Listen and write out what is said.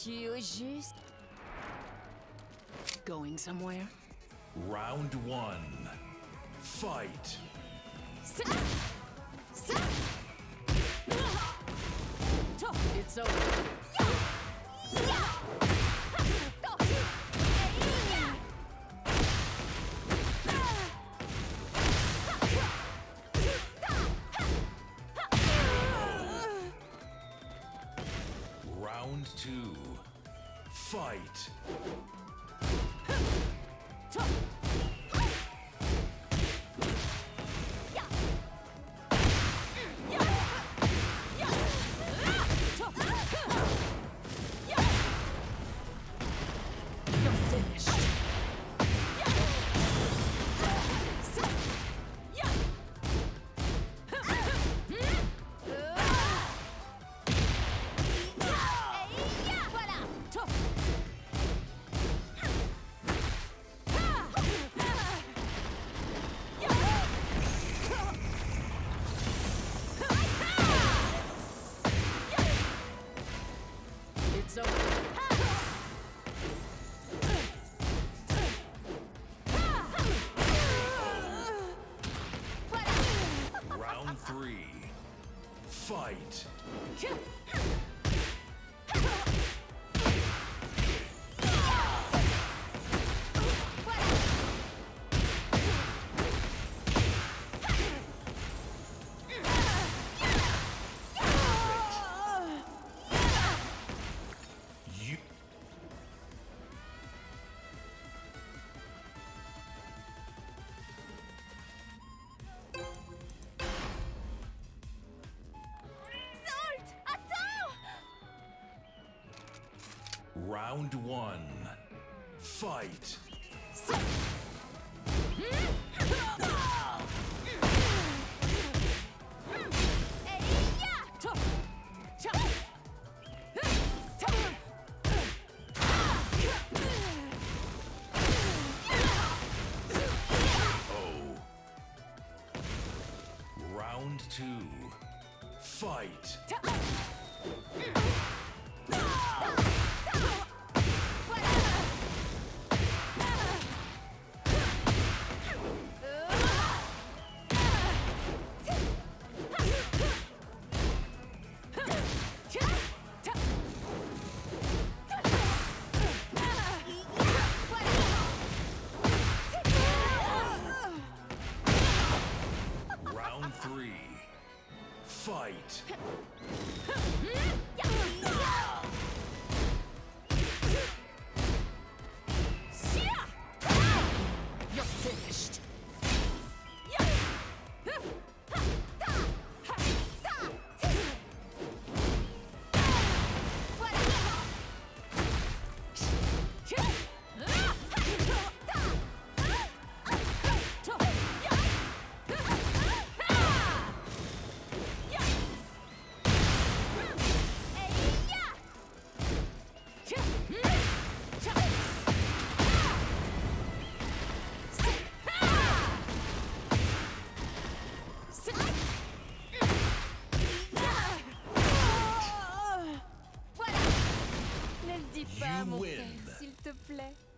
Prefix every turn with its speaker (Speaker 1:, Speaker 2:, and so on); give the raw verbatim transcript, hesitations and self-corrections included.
Speaker 1: Tu au juste. Going somewhere?
Speaker 2: Round one. Fight.
Speaker 1: It's over.
Speaker 2: Round two. Fight.
Speaker 1: It's over.
Speaker 2: Round three. Fight. You. Round one. Fight. Oh. Round two. Fight. Round three. Fight.
Speaker 1: You're finished. Ne le dis pas,
Speaker 2: You
Speaker 1: mon
Speaker 2: win.
Speaker 1: père, s'il te plaît.